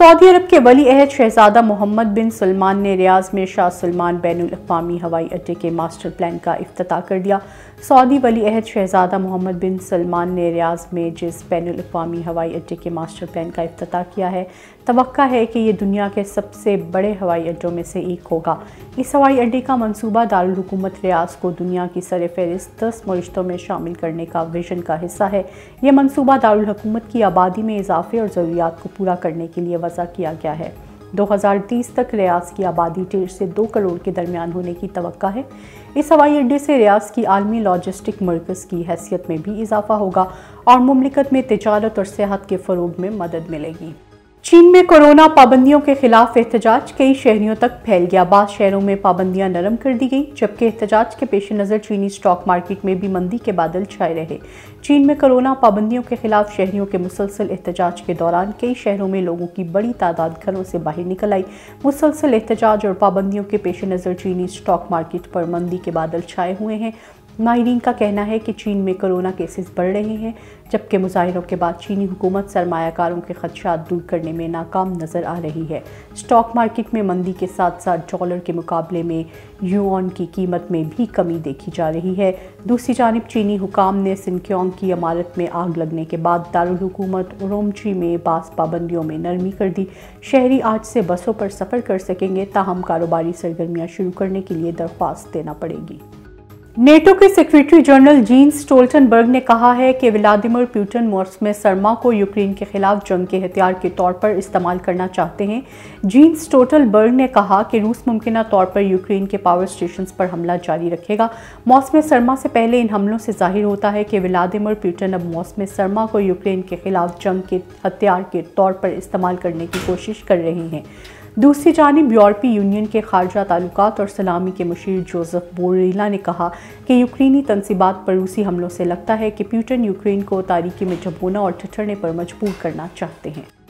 سعودی عرب کے ولی عہد شہزادہ محمد بن سلمان نے ریاض میں شاہ سلمان بین الاقوامی ہوائی اڈے کے ماسٹر پلان کا افتتاح کر دیا۔ سعودی ولی عہد شہزادہ محمد بن سلمان نے ریاض میں جس بین الاقوامی ہوائی اڈے کے ماسٹر پلان کا افتتاح کیا ہے، توقع ہے کہ یہ دنیا کے سب سے بڑے ہوائی اڈوں میں سے ایک ہوگا۔ اس ہوائی اڈے کا منصوبہ دارالحکومت ریاض کو دنیا کی سرفہرست 10 معیشتوں میں شامل کرنے کا ویژن کا حصہ ہے۔ یہ منصوبہ دارالحکومت کی آبادی میں اضافے اور ضروریات کو پورا کرنے کے لیے وضع کیا گیا ہے۔ 2030 تک ریاض کی آبادی 1.5 سے 2 کروڑ کے درمیان ہونے کی توقع ہے۔ اس ہوائی اڈے سے ریاض کی عالمی لاجسٹک مرکز کی حیثیت میں بھی اضافہ ہوگا اور مملکت میں تجارت اور سیاحت کے فروغ میں مدد ملے گی۔ چین میں کورونا پابندیوں کے خلاف احتجاج کئی شہریوں تک پھیل گیا۔ بعض شہروں میں پابندیاں نرم کر دی گئیں، جبکہ احتجاج کے پیش نظر چینی اسٹاک مارکیٹ میں بھی مندی کے بادل چھائے رہے۔ چین میں کورونا پابندیوں کے خلاف شہریوں کے مسلسل احتجاج کے دوران کئی شہروں میں لوگوں کی بڑی تعداد گھروں سے باہر نکل آئی۔ مسلسل احتجاج اور پابندیوں کے پیش نظر چینی اسٹاک مارکیٹ پر مندی کے بادل چھائے ہوئے ہیں۔ ماہرین کا کہنا ہے کہ چین میں کورونا کیسز بڑھ رہے ہیں، جبکہ مظاہروں کے بعد چینی حکومت سرمایہ کاروں کے خدشات دور کرنے میں ناکام نظر آ رہی ہے۔ اسٹاک مارکیٹ میں مندی کے ساتھ ساتھ ڈالر کے مقابلے میں یوان کی قیمت میں بھی کمی دیکھی جا رہی ہے۔ دوسری جانب چینی حکام نے سنکیونگ کی عمارت میں آگ لگنے کے بعد دارالحکومت اورومچی میں بعض پابندیوں میں نرمی کر دی۔ شہری آج سے بسوں پر سفر کر سکیں گے، تاہم کاروباری سرگرمیاں شروع کرنے کے لیے درخواست دینا پڑے گی۔ نیٹو کے سیکریٹری جنرل جینس اسٹولٹنبرگ نے کہا ہے کہ ولادیمیر پوٹن موسم سرما کو یوکرین کے خلاف جنگ کے ہتھیار کے طور پر استعمال کرنا چاہتے ہیں۔ جینس اسٹولٹنبرگ نے کہا کہ روس ممکنہ طور پر یوکرین کے پاور اسٹیشنز پر حملہ جاری رکھے گا۔ موسم سرما سے پہلے ان حملوں سے ظاہر ہوتا ہے کہ ولادیمیر پوٹن اب موسم سرما کو یوکرین کے خلاف جنگ کے ہتھیار کے طور پر استعمال کرنے کی کوشش کر رہے ہیں۔ دوسری جانب یورپی یونین کے خارجہ تعلقات اور سلامی کے مشیر جوزف بوریلا نے کہا کہ یوکرینی تنصیبات پر روسی حملوں سے لگتا ہے کہ پوٹن یوکرین کو تاریکی میں ڈبونا اور ٹھٹھرنے پر مجبور کرنا چاہتے ہیں۔